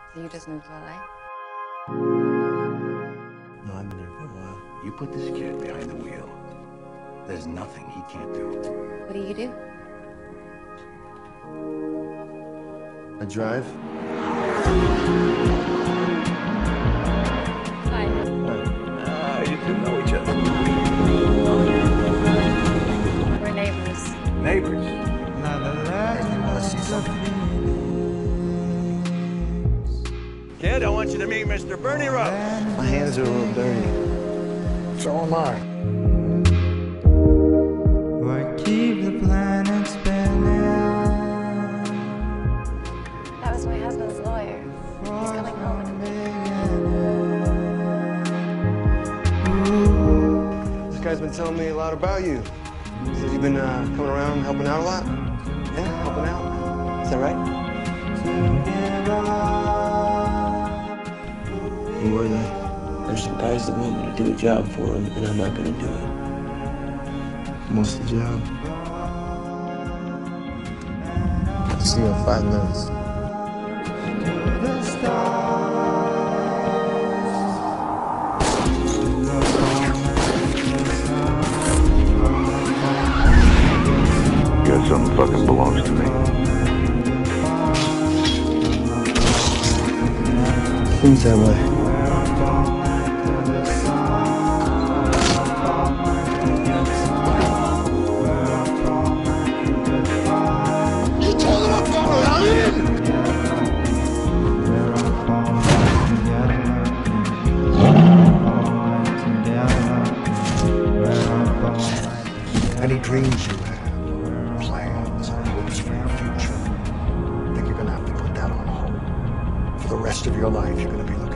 So you just moved to LA? No, I've been here for a while. You put this kid behind the wheel. There's nothing he can't do. What do you do? I drive. Hi. You two know each other. We're neighbors. Neighbors. Hey, you want to see something? Kid, I want you to meet Mr. Bernie Rose. My hands are a little dirty. So am I. Why keep the planet spinning? That was my husband's lawyer. He's coming home in a minute. This guy's been telling me a lot about you. He says you've been coming around helping out a lot. Yeah, helping out. Is that right? Who were they? There's some guys that want me to do a job for them, and I'm not gonna do it. What's the job? I'll see you in 5 minutes. Guess something fucking belongs to me. Seems that way. Any dreams you have, plans, and hopes for your future, I think you're gonna have to put that on hold. For the rest of your life, you're gonna be looking